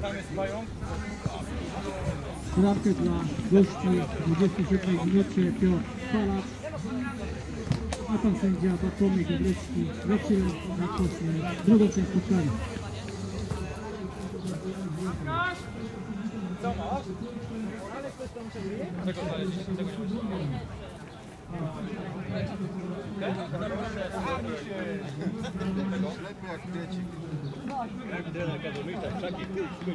Bramkę dla gości w 27 minucie Piotr Palacz, a pan sędzia Bartłomiej Gabrycki rozpocznie drugą część spotkania. Co masz? Czego zależy? Czego nie masz? Lepiej jak kwiecik. Jak tyle kadomita, krzaki,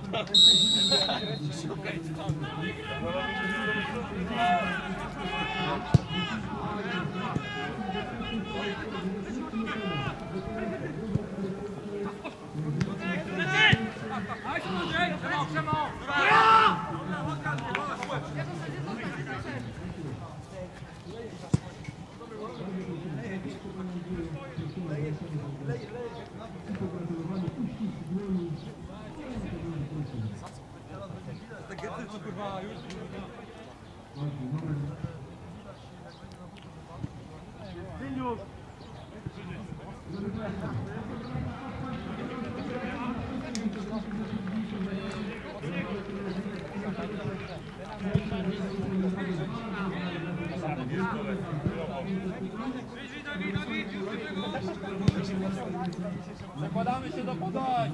Zakładamy się do podań!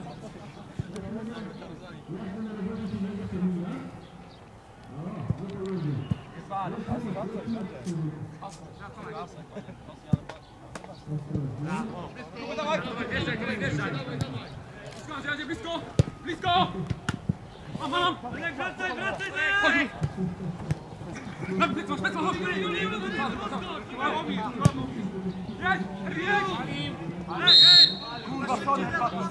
Blisko! Blisko! Aha! Wracaj! Chodź! Kurwa, sorry,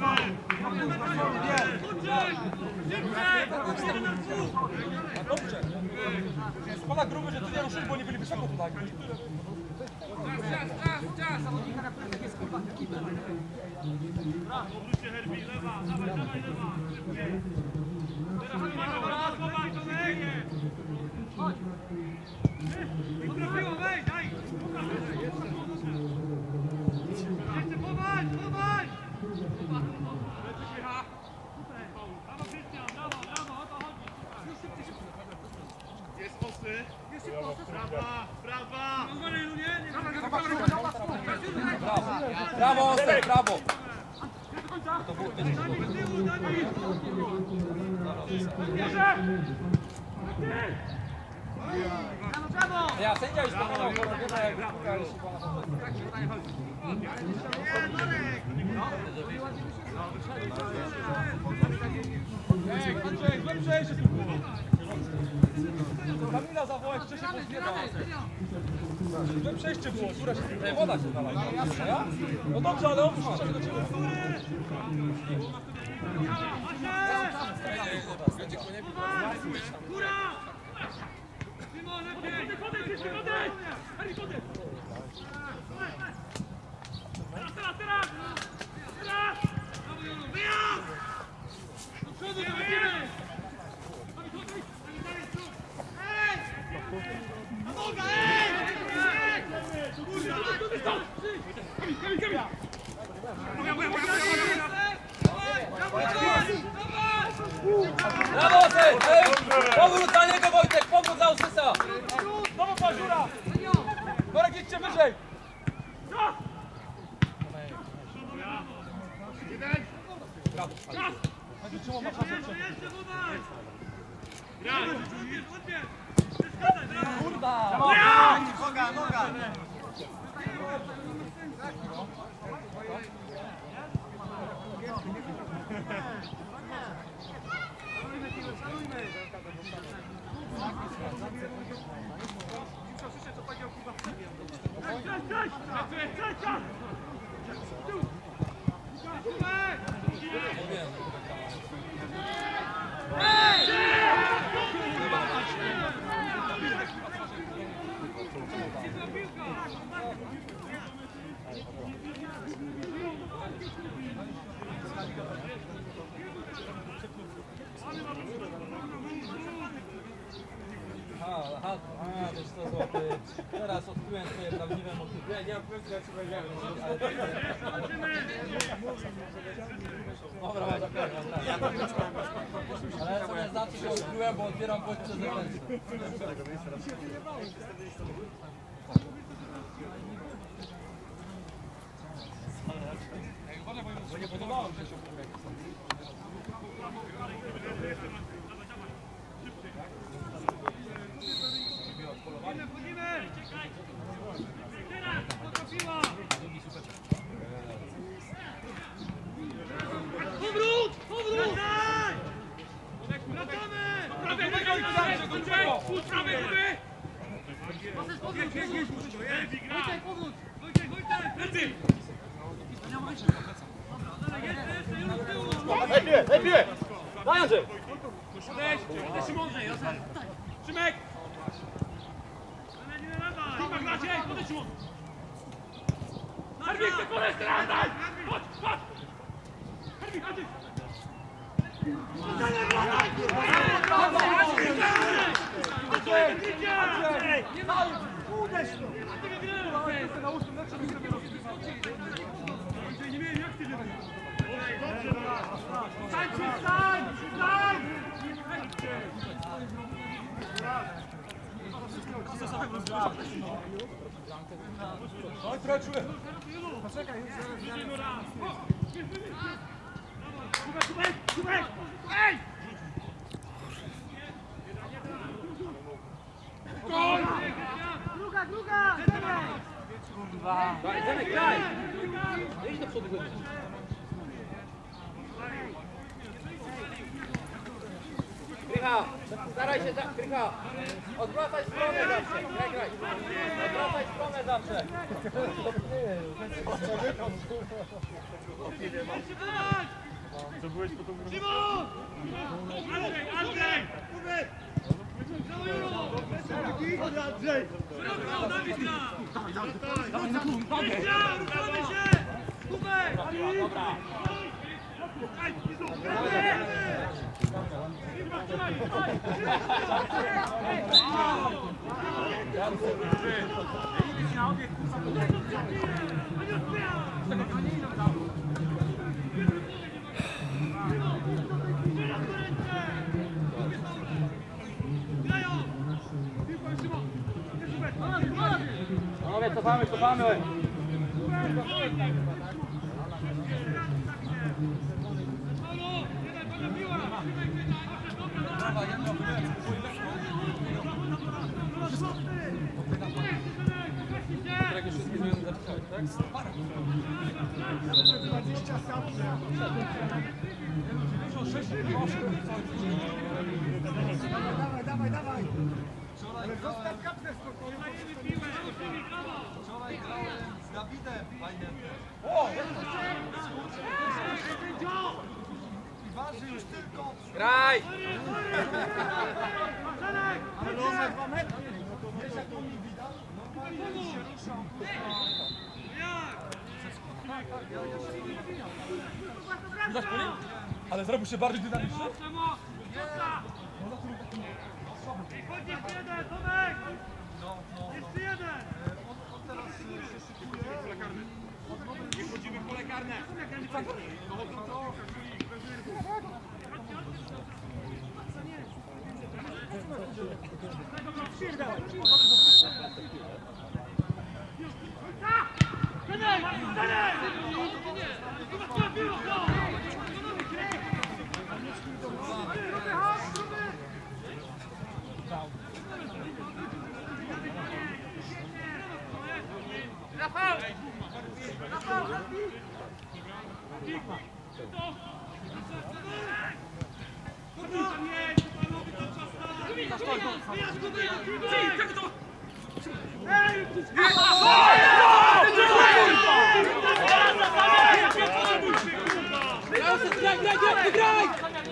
Dobrze. Spada gruby, że tu nie ruszyli, bo oni byli wysoko tutaj. Czas! Obróćcie Herbie, lewa, dawaj, lewa. Chodź! Dobra piło, wejdź, daj! Jeszcze powal! Brawo Krystian, brawo, o to chodzi. Jest osy. Prawa. Brawo, Oster, brawo! Ja sędzia już pomagał, bo chyba jak bramka już Andrzej, złe przejście tu było. Kamila zawołać, wcześniej pozbiera. Złe przejście było, która się nie woda się znalazła. No dobrze, ale on musi do ciebie. Brawo, Oster! Powrót dla niego, Wojtek, powrót dla Osysa! Znowu Pażura! Norek, idźcie wyżej! Kurwa! Noga! Aha, wiesz co, złapy. Teraz odkryłem swoje prawdziwe motywy. Nie mam pewności, jak ci powiedziałem. Dobra, zapewne. mówiłem, bo otwieram bodźce zewnętrzne. Bo nie podobało mi się się Powrót! Powrót! Wracamy! Prawej, prawej, prawej! Daj piłę! Daj Andrzej! Też mądrzej, Szymek! Szymek, Maciej, podejdź mu! Herbik, ty korek, daj! Chodź, chodź! Herbik, chodź! Nie mieli jak ty Stań, stań! Stań! Oj, trochę czuję. Poczekaj, już zaraz. Kubek! Ej! Gol! Druga! Daj, Zenek, graj! Idź do przodu. Krycha, staraj się, Krycha, odwracaj stronę zawsze, graj. Odwracaj stronę zawsze. Szymon! Andrzej! Kubek! Andrzej! Szeroko, Dawid gra! Ruszamy się! Kubek! Dobra. Panowie, cofamy! Jak już wszystkie zmiany zapisałeś, tak? Dawaj. Wczoraj grałem z Dawidem. Fajnie. I waży już tylko... Graj! Ale on ma 2 metry. Wiesz jak on mi widać? Normalnie się ruszał. Widać po nim? Ale zrobił się bardziej dynamiczny? Chodź jeszcze jeden, Tomek! Jeszcze jeden! On teraz się szykuje. Chodzimy w pole karne! Rafał! Graj!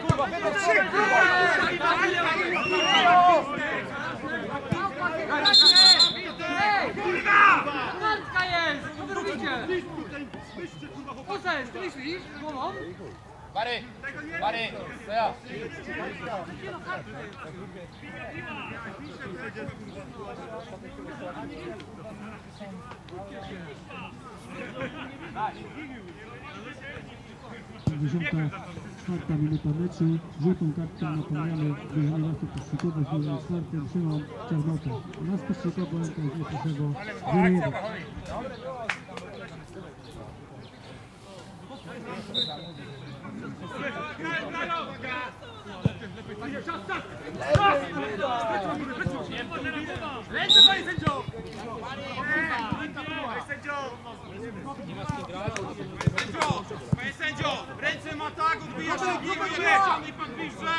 Kurwa jest! Co wy robicie? Poczekaj, ty myślisz? Głową? Bary, to ja. Dziesiąta 4. minuta meczu. Żółtą kartką napominamy drużynę Lasów Kostrzykowa z numerem 4. Szymon Czarnota. Nas Kostrzykowa to jest Niepuszewo 0-1. Ręce, panie sędzio! Panie sędzio! Ręce ma tak, odbija się, nie leci pan bliżej!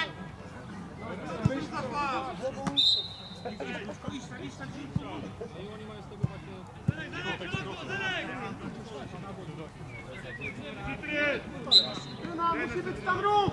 Musi być tam ruch!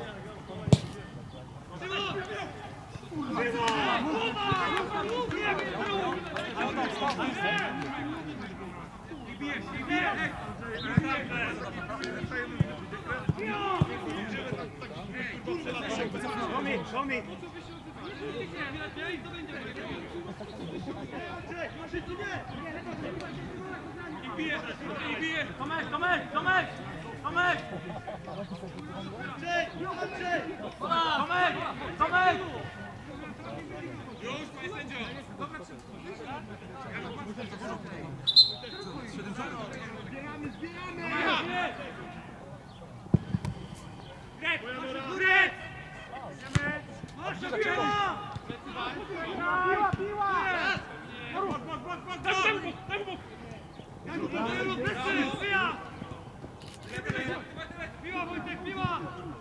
Tomek! Już, panie sędzio! Zbieramy! Górek! Piła! Piła, Wojtek, piła!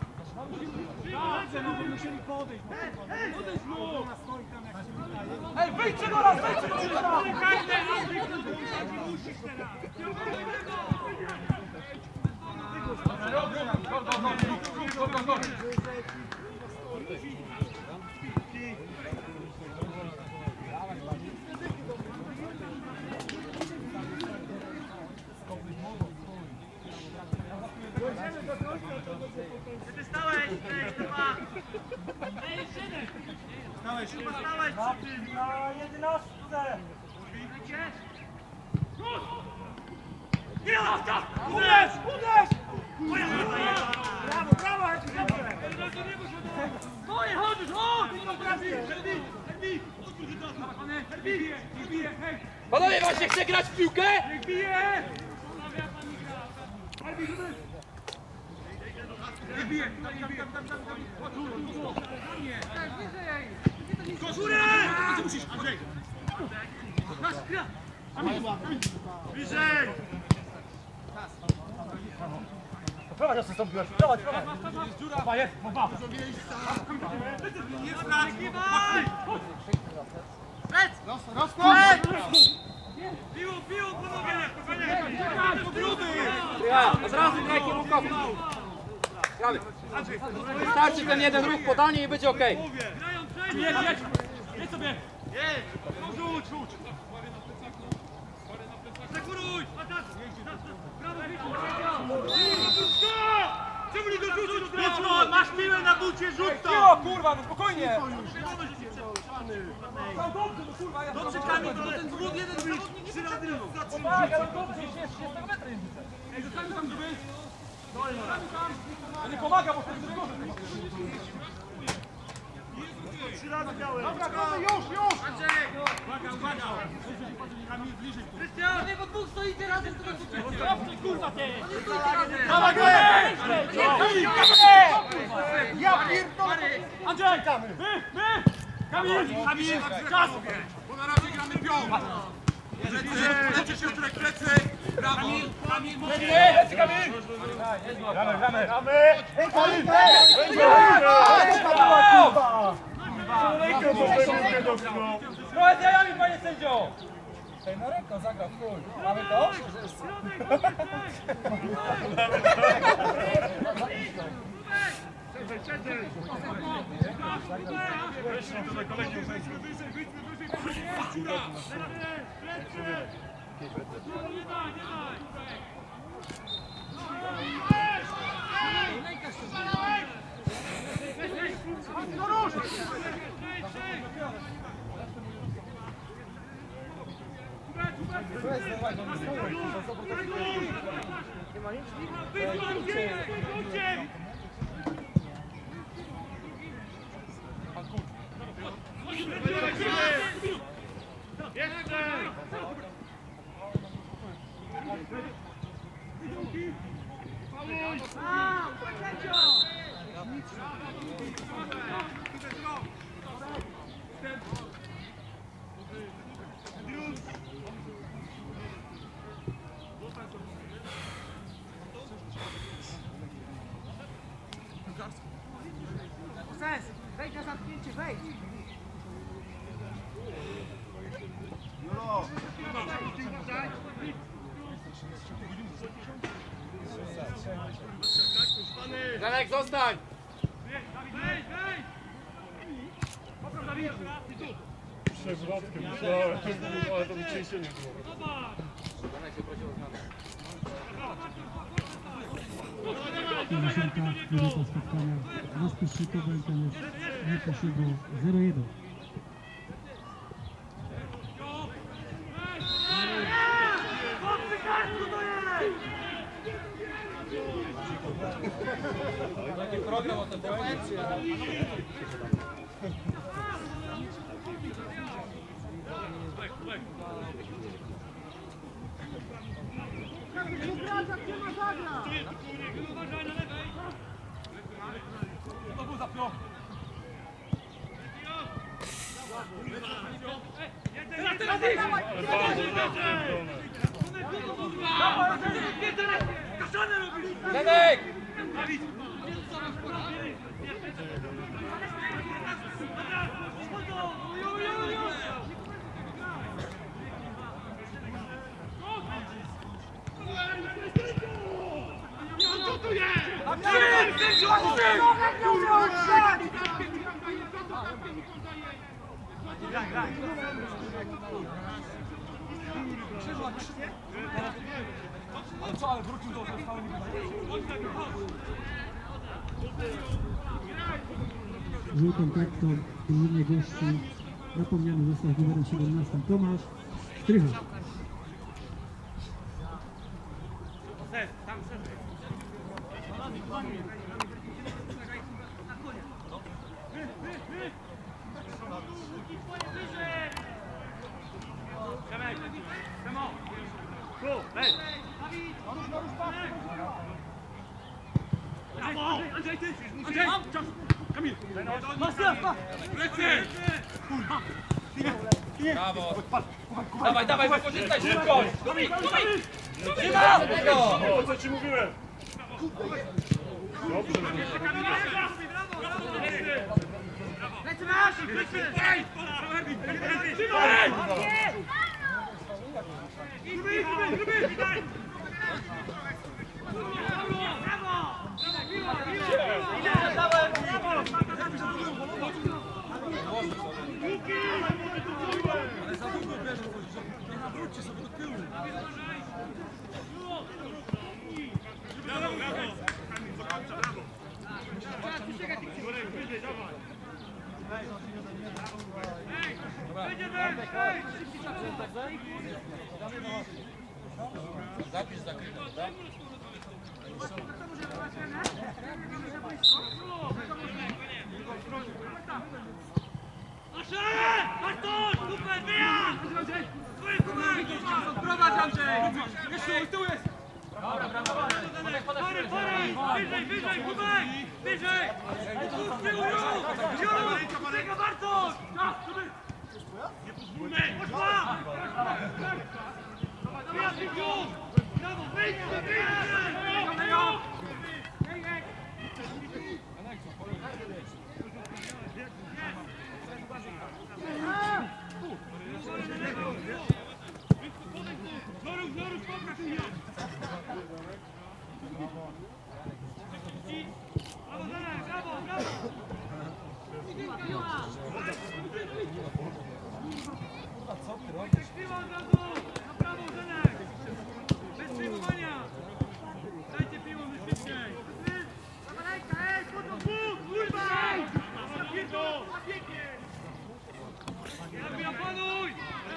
Musieli podejść. Podejdź mu! Ej, wyjdźcie do nas! Wyjdźcie do nas! Musisz teraz! Ty stałeś, chyba! Stałeś, chyba stałeś przy tym! Na 11! Uderz! Uderz! Brawo, brawo! Moje, chodzisz, chodź! Panowie, właśnie chce grać w piłkę? Niech bije! Nie bije! Górę! Musisz, Andrzej! Bliżej! Prowadź, ja sobie piłeczkę. Prowadź! Jest, jest! Nie strać! Nie baj! Rozkład! Piło, panowie! Ja, od razu graj kierunkowo. Gramy. Wystarczy ten jeden ruch podanie i będzie okej. Jedź sobie! Jedź! Rzuć! Zakuruj! Czemu nie dorzucił? Masz piłę na bucie, rzuć to! Piło, kurwa, no spokojnie! Dobrze, Kamil, to ten dwóch, jeden zawodnik nie potrzebny. Tak, ale dobrze, jest 30 metrów. Ej, zostańmy tam, gdyby... To nie pomaga, bo wtedy gorzej. 3 razy białe. Dobra, już! Andrzej! Uwaga! Kamil, bliżej. Krystian! Niego dwóch stoicie razem, to dobrze, kurwa ty! Dawaj, grę! Ja pierdolę! Andrzej! Kamil! Czas! Bo na razie gramy piąt! Lecie się w plecy! Brawo! Kamil! Lecy, Kamil! Gramy! Trochę z jajami, panie sędzio! Ej, na rękę zagrał, chuj. Mamy to? Sens, wejdź na zamknięcie, wejdź! Janek, zostań! Przewrotkiem myślałem, ale to wycięcie nie było. Janek się prosił o zmianę. 50. minuta spotkania. Rozpiszczykowe koniec. Najpierwszego 0-1. Taki program o tym powiedzieć. Janek! Ale co, ale wrócił do stałego. Żółtą kartką w drużynie gości zapomniany został numerem 17 Tomasz Strycha. Andrzej, ty! Andrzej! Kamil! Plecy! Brawo! Dawaj, dawaj, wykorzystaj szybkość! Nie ma tego! O, co ci mówiłem? Dobrze, Plecy masz! Plecy! Trzymaj! Gruby! Ale za długo bierze, nie nawróćcie sobie do tyłu. Brawo! Brawo! Wyżej, dawaj! Zapisz zakryty, tak? Bartosz! Super, wyjazd! Twoje kumaki! Prowadź, Andrzej! Jeszcze tu jest! Wyżej, kubek! Wyżej! Tu z tyłu, Julu! Tego Bartosz! Nie pozwólmy! Poszła! Wyjazd, Wiciu! Brawo, wyjdźmy! Zorów, pokaż mi ją! Brawo, Zenek, brawo! Co ty robisz? Piła od razu! Na prawo, Zenek! Bez przyjmowania! Dajcie piłą szybciej! Ej, pod dwóch! Kurwa! Piękno! Lepiej opanuj!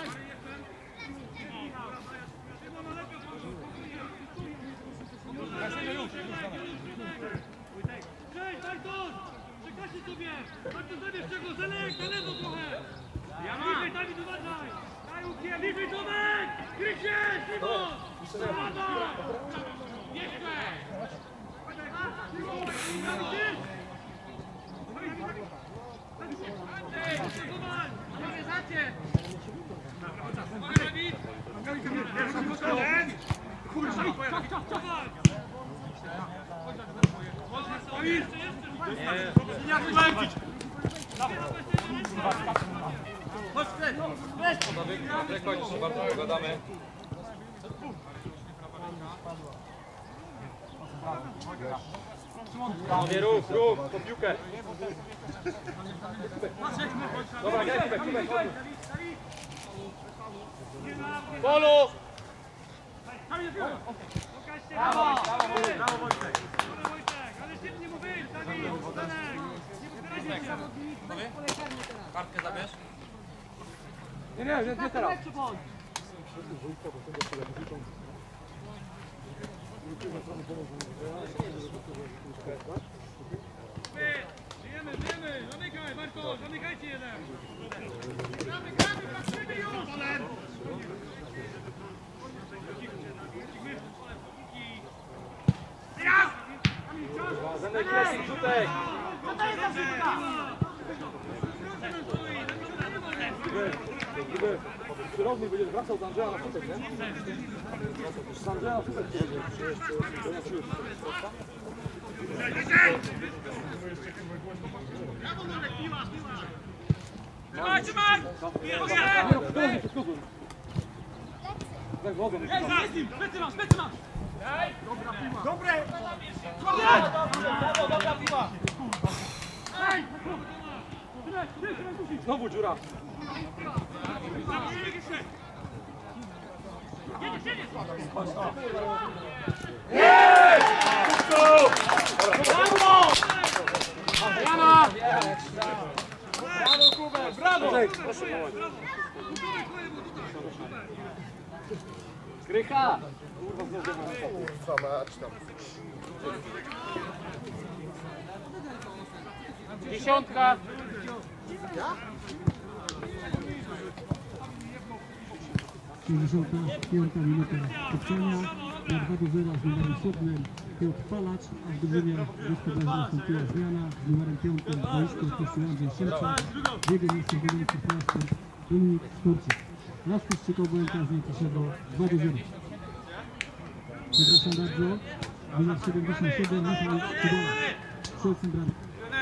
Cześć, Bartosz! Przekażcie sobie! Bartosz, zabierz czego! Zenek, na lewo trochę! Ja mam! Bliżej, Dawid, uważaj! Daj łukiem! Bliżej, Tomek! Krysie! Szymon! Zawada! Jeszcze! Wychodź, się bardzo pogadamy. Panowie, ruch, po piłkę. Dobra, graj piłkę, chodź. Polu! Brawo! Brawo Wojtek! Ale świetnie mu wyjść, Kartkę zabierz. Nie teraz. Żyjemy! Zamykaj, Marko! Zamykajcie jeden! Gramy, patrzymy już! Zanek jest rzutek. Co to jest za wrzutka? Kierownik będzie wracał z Andrzeja na futek, nie? Z Andrzeja na futek. Trzymaj! Tak wodą. Specy mam! Dobre! Dobra piła! Znowu dziura. Brawo! Krycha! Dziesiątka! 65 minuta spotkania. Na 2-0 z numerem 7 Piotr Palacz, a w drużynie gospodarzy nastąpiła zmiana z numerem 5 boisku wpuścił Andrzej Sielczak, w jego miejsce wymienił Piastr Dominik Skurczyk. Raz Kościukow Błęka z Nieciszego 2-0. Przepraszam bardzo, numer 77 Michał Kubola, strzelcem bramki.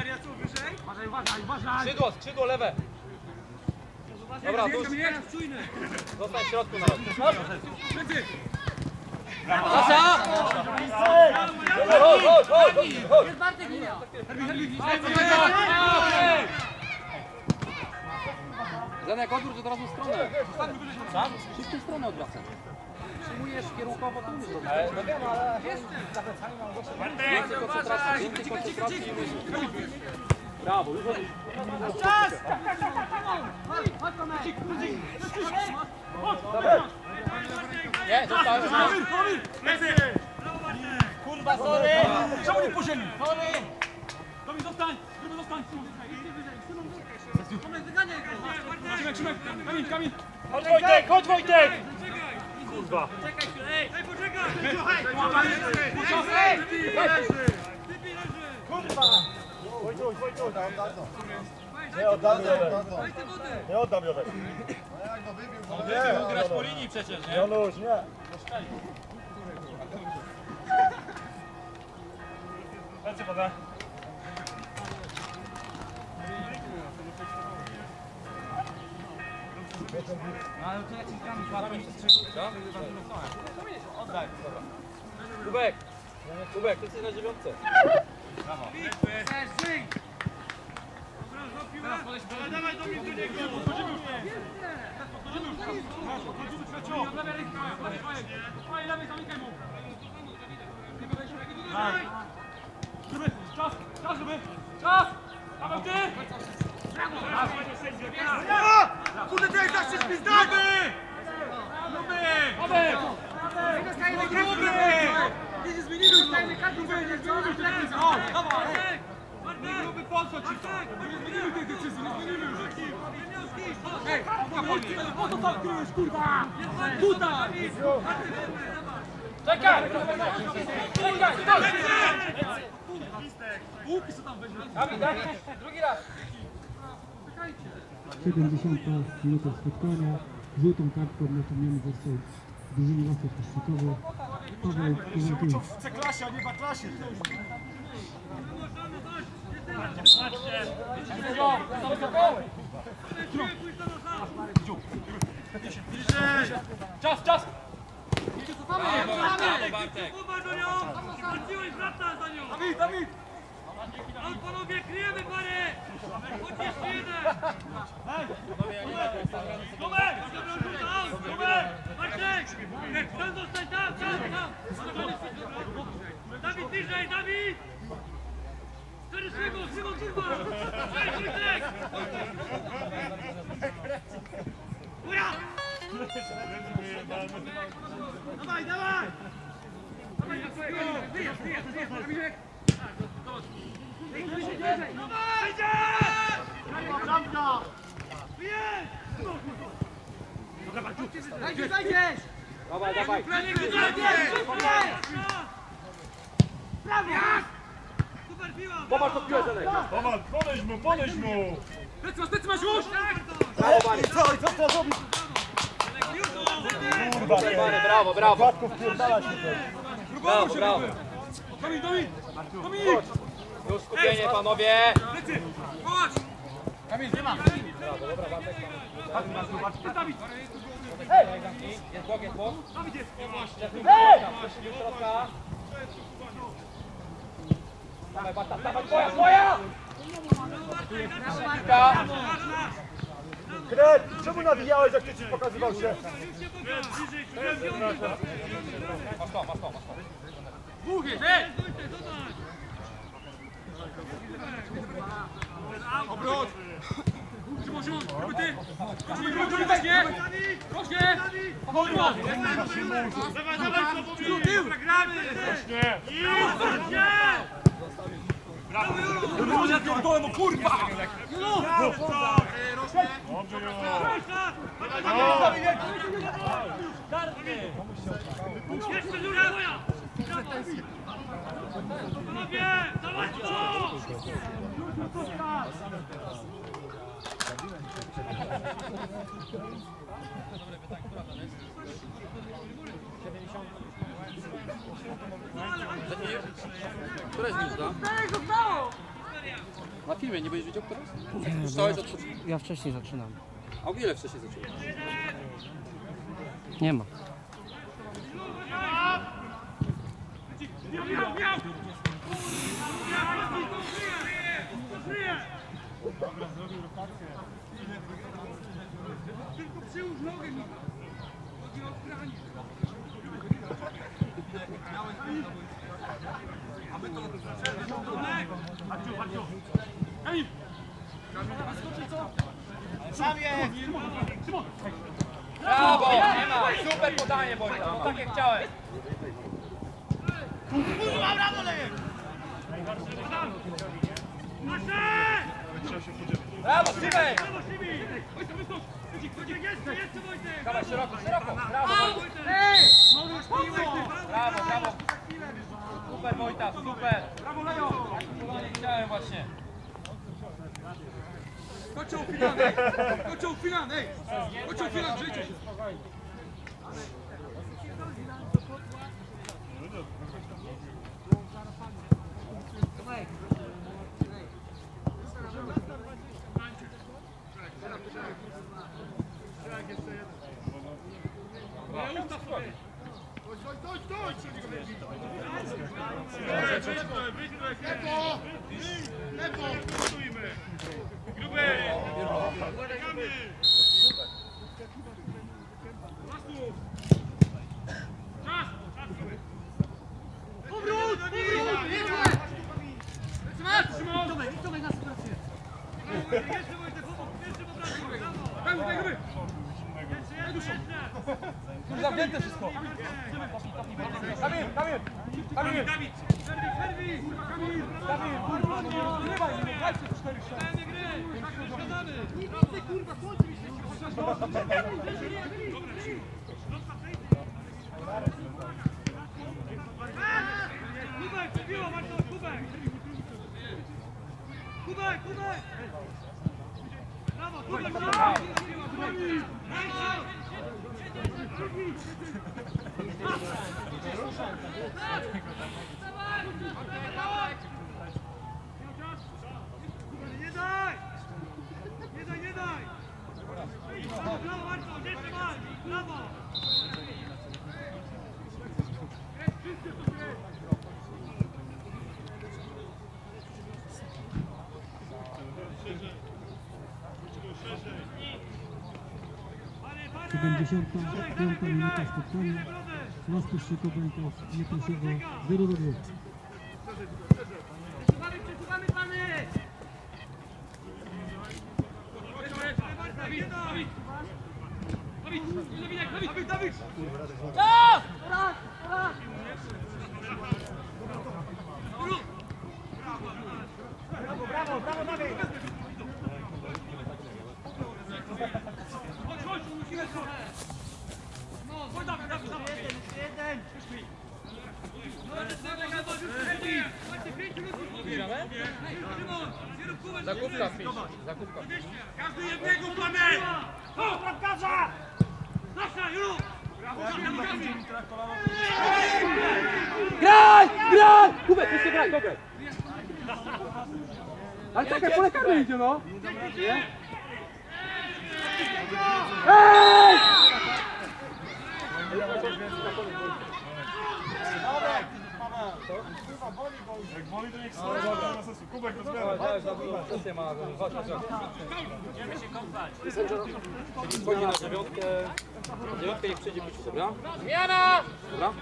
Uważaj! Skrzydło lewe. Dobra, tu zostań w środku na razie. Nasza! Chodź! Jest Bartek linia. Zanek, odwróć od razu stronę. Wszystkie strony odwracam. Przyjmujesz kierunkowo, to nie No wiem, ale... Więcej koncentracji. Brawo, już odwróć. Czas! Chodź Tomek. Nie, zostałem. Kurwa, sorry! Czemu nie po ziemi? Sorry! Tomi, zostań! Gruby, zostań! Tomek, wyganiaj go! Trzymaj! Kamień! Chodź Wojtek! Kurwa! Czekaj chwilę, ej! Ej, poczekaj! Kurwa! Nie oddam Jowek. Wybił grać po linii przecież, nie? Janusz, nie. Lecę poda. Ale to ja ci kamień Oddaj, dobra. Kubek, ty jesteś na 9. Dawaj do mnie do niego! Podchodzimy już! Lewej ręki, lewej zamykaj mu! Czas, żeby! Czas! Paweł, ty! Kurde, ty jak zawsze śpisz, Gruby! Paweł! Gruby! Nie się zmienimy, stajemy kartę, nie zmienimy się! O, dawaj! Gruby, po co ci to? Nie zmienimy tej decyzji, nie zmienimy już! Ej, po co tam kryjesz, kurwa? Tutaj! Czekaj! Czekaj! Łuki co tam weźmie? Drugi raz! 70 minuta spotkania. Żółtą kartką napomniany został drużynie Wacław Kościukowy. Paweł Kowalkiewicz. W C-klasie, a nie w A-klasie. Czas, czas! Brawo, Bartek. Uważ do nią! Wróciłeś, wracasz za nią! Dawid, Dawid! Ale panowie, kryjemy parę! Chodź jeszcze jeden! Tomek! Tomek! Marcek! Tam zostań, tam! Dawid, niżej, Dawid! Szymon, kurwa! Wojtek! Góra! Dawaj, dawaj! Wyjazd! Zajdziesz! Dawaj, dawaj! Brawo! Super piła! Popatrz to piłę, Zenek! Dawaj, podejdź mu! Plecy masz już! Brawo, Bartek! Kurwa, nie. Brawo, brawo! Płatków pierdala się też. Brawo, brawo! Dominik! Już skupienie, panowie! Plecy! Chodź! Jest blok, jest blok. Dawid jest! Do środka. Dawaj, Barta, dawaj, twoja! Piłka. Kret, czemu nawijałeś, jak ty ci pokazywał się? Masz to. Dwóch jest, ej! Obrót! Szymon, robię ty! Rośnie! Rośnie! Obrót! Dawaj, tył! Gramy! Nie. Brawo, Jolo! Ja pierdolę, no kurwa! Dobrze, Jeszcze dziura moja! Panowie, dawaj to! Która jest minuta? Na filmie nie będziesz wiedział, która? Wstałeś od... Ja wcześniej zaczynam. A o ile wcześniej zacząłeś? Nie ma. Tylko przyłóż nogę mi! Chodzi o granie! Brawo! Nie ma! Super podanie, Wojtek! No tak jak chciałem! Brawo, Szymek! Dawaj, szeroko! Brawo! Brawo! Super, Wojta, super! Brawo, Leo! Tak jak chciałem właśnie! Kocioł filan, ej! Kocioł filan, żyjcie się! Zamknięte wszystko! Kamil! Dawid! Serwis! Kamil! Zrywaj, nie dajcie 4-6! Przeszkadzamy! Ty kurwa, słońce mi się Kubek, przebiło, Marcel, kubek! Kubek! Brawo, kubek! Brawo! Nie daj! 75 minuta spotkania. Rozpuszczy Kołbańków Nieproszowo 0-2. Przesuwamy pany! Dawid! Czas! Raz! Brawo, Dawid! Chodź, musimy trochę! No, chodź, Dawid! Jeden! Zakupka pisz, zakupka. Każdy jednego planet! O, bramkarza! Nasza, Julu! Graj! Graj! Kubek, jeszcze graj, dobra. Ale czekaj, pole karne idzie, no. Ej! Jak woli, to niech stoi na sesji. Kubek to zmiana. Sesję ma, chodź, wchodzi na dziewiątkę. Dziewiątkę niech przyjdzie pić, dobra? Zmiana! Dobra?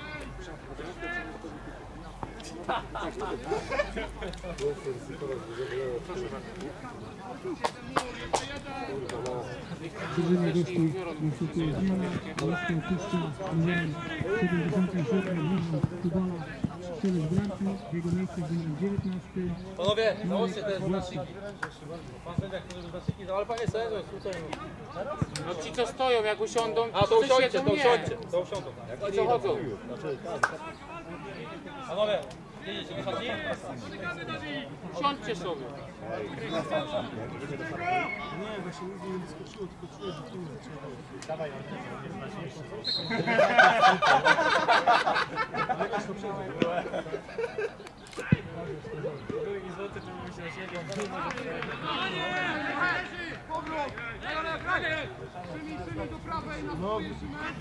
Drużyna gości następuje zmiana. Łaska opuszcza numerem 77 Michał Kubala. Strzelec bramki. W jego miejsce z numerem 19. Panowie, załóżcie te znaczniki. Pan sędzia chce, żeby znaczniki, ale panie sędzio, skrócenie. No ci co stoją, jak usiądą, A to usiądźcie, siedzą, to nie. usiądźcie, to usiądą. I co chodzą? Panowie, jedziecie do szatni? Siądźcie sobie. Powrót! Przyjmij do prawej na swoje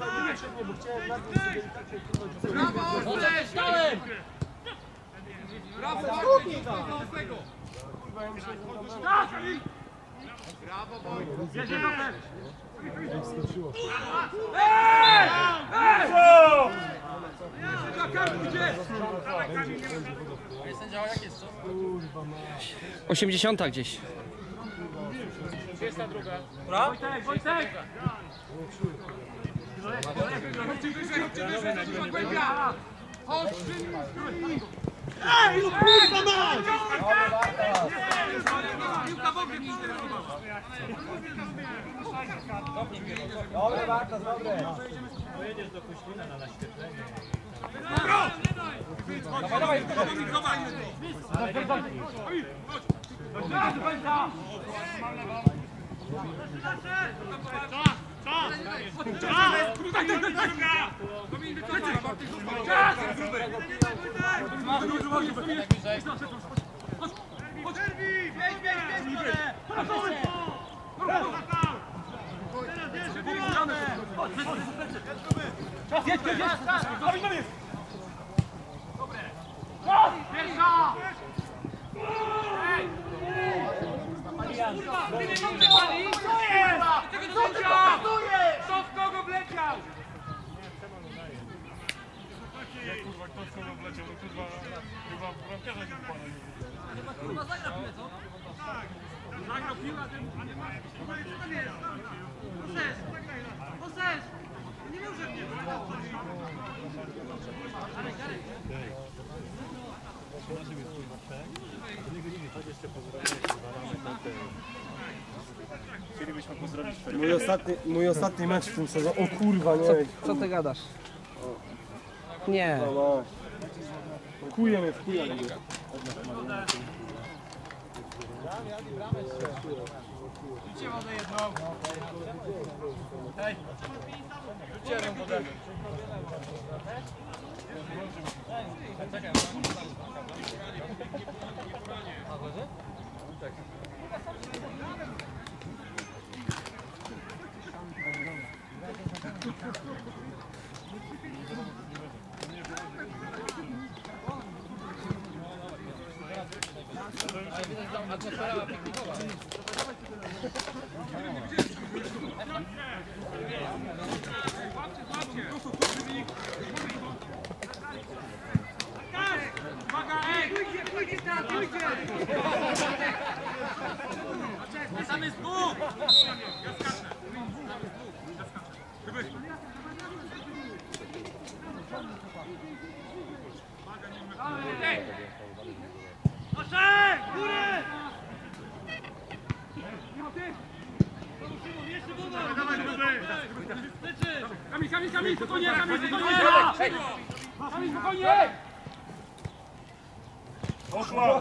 Brawo, Olesz! Brawo, Bartek, do tego! Brawo, Wojtek! Jedzie do prawej! Ej! Ej! Gdzie? 80 gdzieś. Wojtek! Chodźcie wyżej, na głębia! Chodź, przyjmij! Ej, no kurwa mać! Piłka w ogóle nie interesuje. Dobre, Bartas, dobre. Dawaj, Kto w kogo wleciał? Jak kurwa, kto z kogo wleciał? No kurwa, chyba bramkarza się wpadł. Chyba zagra piłę, co? Tak. Zagrał piłę, a ten... Co to jest? Posesz! Nie może mnie. Chcielibyśmy pozdrowić Mój ostatni mecz w tym sezonie. O kurwa, nie. Co ty gadasz? Nie. No. Kuje mnie, wkuja mnie. Atmosfera piknikowa. Uwaga, ej! Pójdzie tam, pójdzie! Tam jest dwóch! Ja skaczę. Proszę! Górę! Kamil, spokojnie, Kamil, spokojnie! Poszła!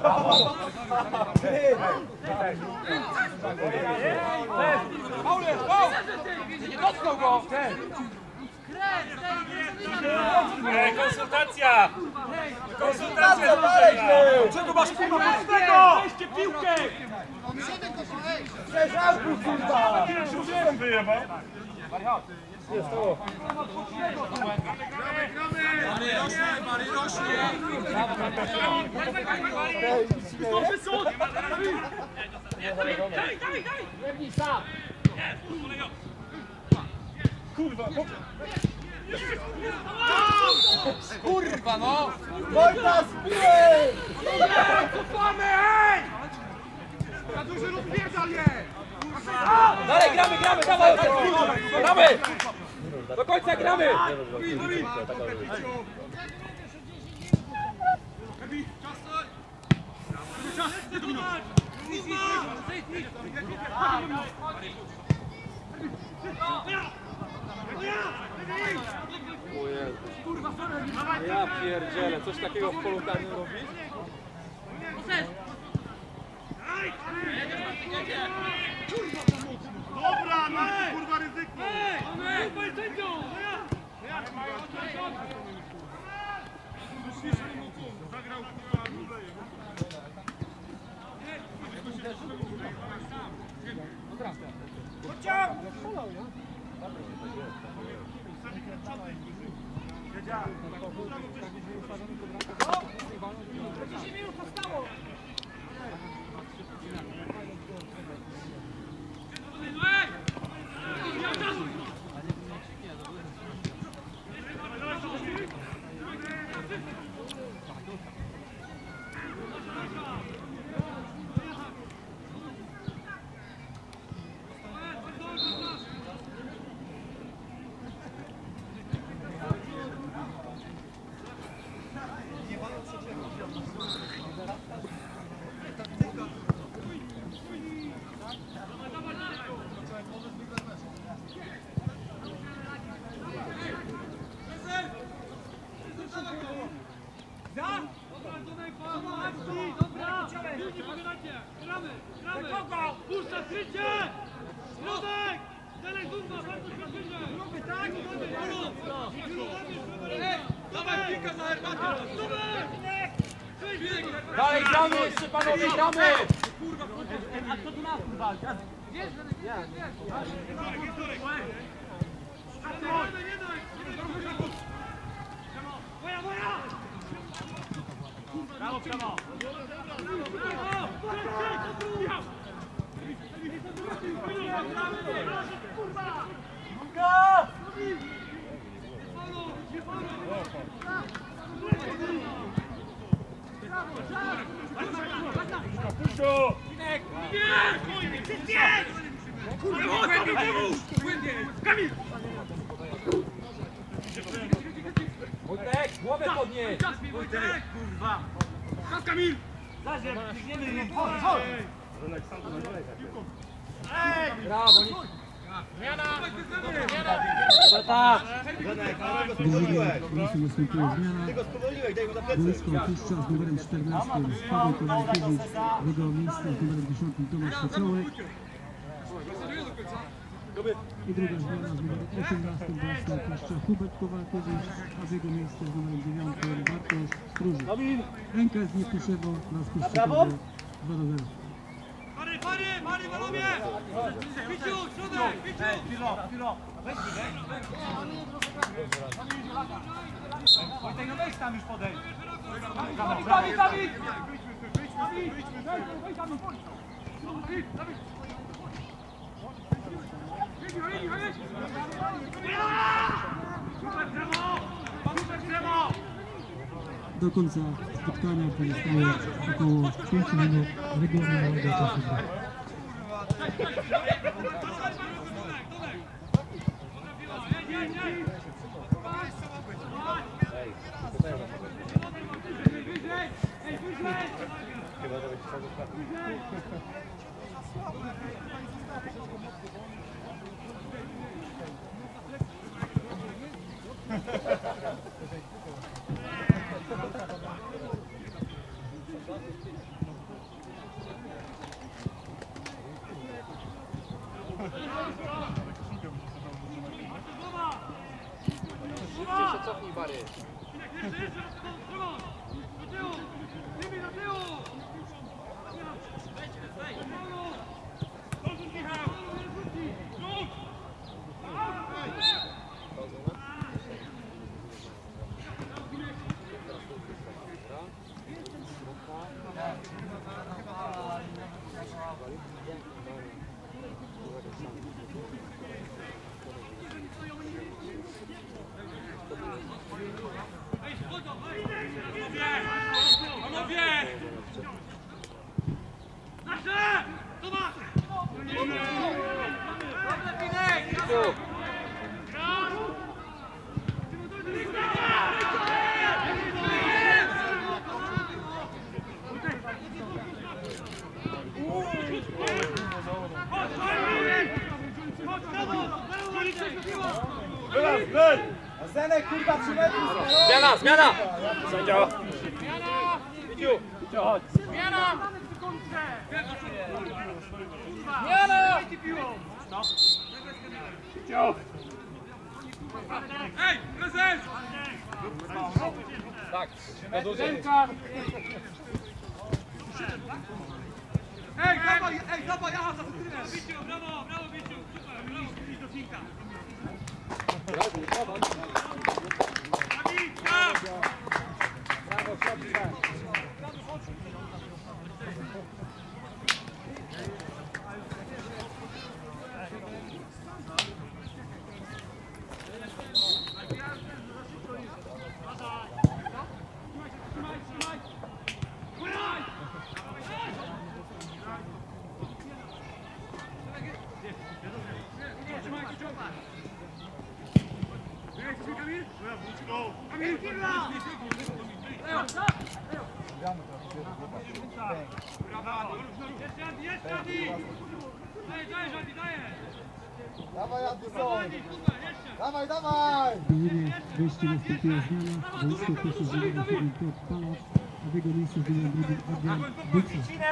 Nie dotknął go! Konsultacja! Konsultacja! Czego masz kurwa prostego? Weźcie piłkę! Wyjebał! Bary rośnie! Kurwa no! Wojta spiej! Cofamy, ej! Za duży rozpierdal je! Dalej, gramy, dawaj! Gramy! Do końca gramy! Ja pierdzielę, coś takiego w polu karnym robić? Dobra, no kurwa ryzyko! Zagrał kurwa nuleje. Dalej, gramy jeszcze panowie, gramy! Wojtek, głowę podnieś! Wojtek, kurwa! Czas, Kamil! Brawo, nic! Proszę, następuje zmiana. Boisko opuszcza z numerem 14 Paweł Kowałkiewicz, w jego miejsce z numerem 10 Tomasz Kociołek. I druga zmiana z numerem 18 boisko opuszcza Hubert Kowalkiewicz, a w jego miejsce z numerem 9 Bartosz Stróżyk. Ręka z Niekuszewo na spuszczeniu 2-0. Pary, panowie! Piciu, środek, Piciu! Wojtek, no weź tam już podejdź. Dawid! Do końca spotkania pozostało około 5 minut regularnego czasu gry. Cofnij Bary. Zenek, kurwa, 3 metry! Zmiana, zmiana! Sędzia! Wiciu! Chodź! Zmiana! Ej, prezes! Tak, na dłużej. Ej, dawaj, aha, za cytrynę! Wiciu, brawo, brawo, Wiciu! Super, brawo, idź do Finka! Dawaj, Anderson! Dawaj, dawaj! W drużynie gości nastąpiła zmiana. Boisko pierwszy z numerem 7 Piotr Palacz, a w jego miejscu z numerem 2 Adrian Buca.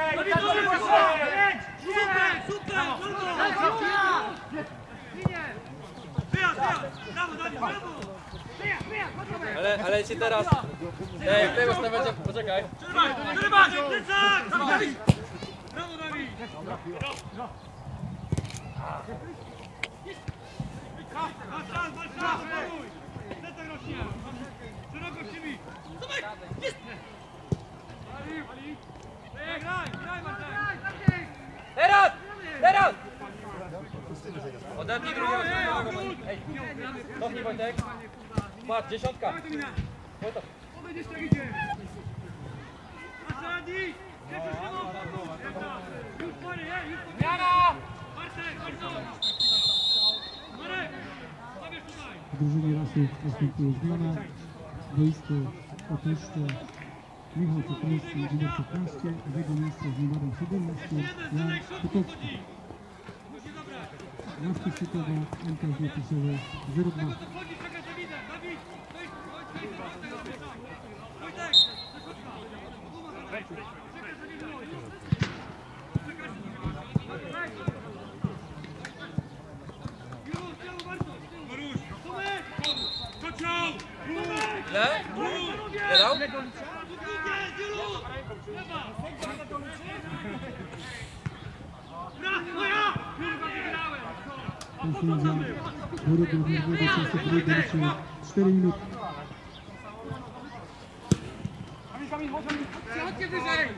Ale ci teraz... Ej, tego to będzie... Poczekaj. Brawo, Dawid! Masz, spróbuj! Zetek rośnie! Szeroko krzywi! Tomek! Jest! Ali! Graj, Marcin! Teraz! Teraz! Odepnij drugiego. Ej, cofnij Wojtek. Patrz, 10. Wojtek. Powiedziesz tak idzie! Masz Adi! Już panie, już panie! Jana! Marcin, Marek! Stawiasz tutaj! W drużynie Rasów następuje zmiana. Boisko opuszcza Michał Cukryński, numer 15, a w jego miejsce z numerem 17 Jan Kutowski. Ławka szczytowa MKZ Piszowe 02. Chodzi, czekaj, że widzę! Dawid! Wojtek! Ile? Nie dał? Pan sędzia Borek Głównego czasu gry doliczył 4 minuty. Chodźcie wyżej!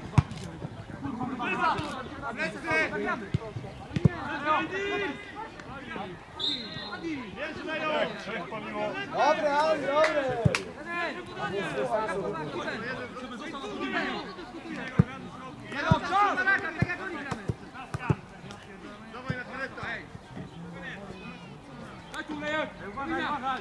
Trzech paliło. Dobre, ale dobre! Tak jak oni gramy. Dawaj na karetę. Daj tu lejek! Uważaj, uważaj!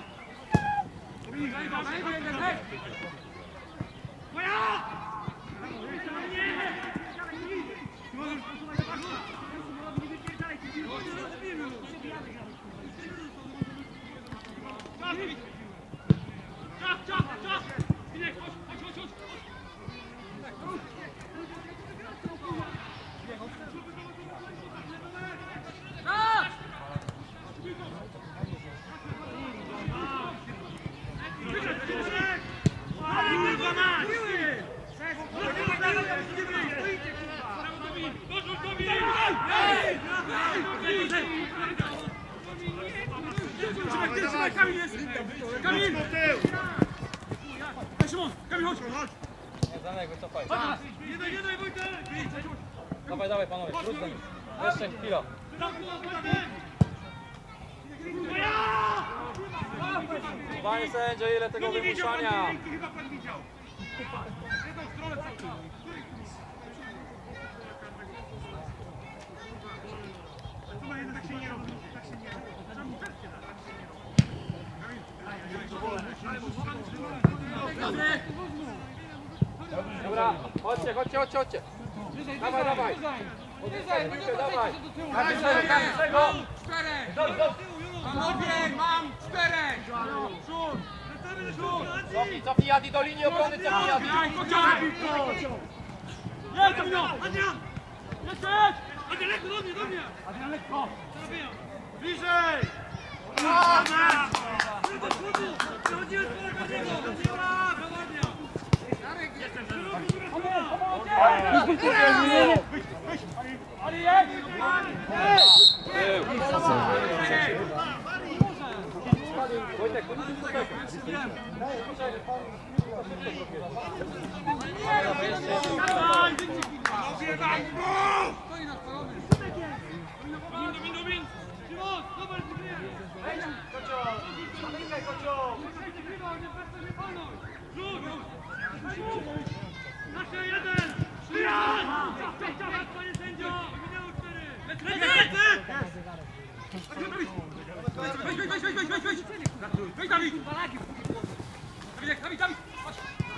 Kamil! Szymon! Kamil, chodź! Nie, Zanek, wycofaj. Nie daj, Wojtek! Dawaj, dawaj panowie, wróć do nich. Jeszcze chwila. Panie sędzio, ile tego wymuszania? Chyba pan widział. Jedną stronę cały czas. Co ma jeden, tak się nie robi. Tak się nie robi. Trzeba mu czerwcie dać. Tak się nie robi. Dobra, chodźcie. Dawaj, dawaj. Dawaj. Panowie, mam 4! Cofnij Adi do linii obrony, cofnij Adi. Jedź, Kamilo! Adrian! Jedź! Adrian, lekko do mnie! Adrian, lekko! Bliżej! Ale jedź! Wojtek, Weź, Dawid! Dawid! Chodź!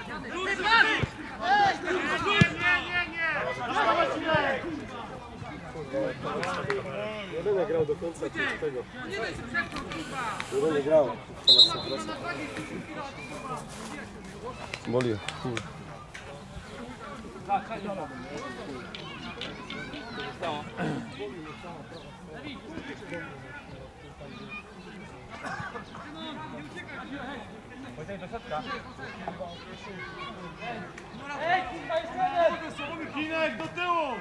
Jeden grał do końca tego. Jeden grał. Boli. Kinek do tyłu!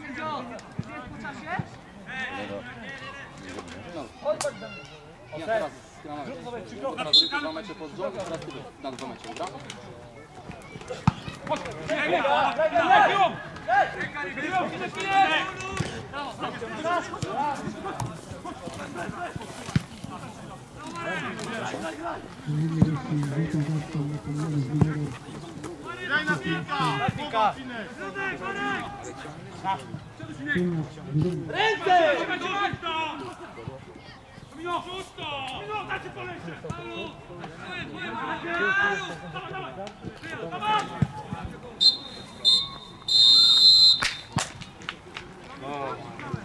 Ja teraz zróbmy 2 mecze pod rząd, teraz ty na 2 mecze, dobra? Daj na piłka! Ręce! Kamilo! Kamilo, dajcie po lesie! Dawaj!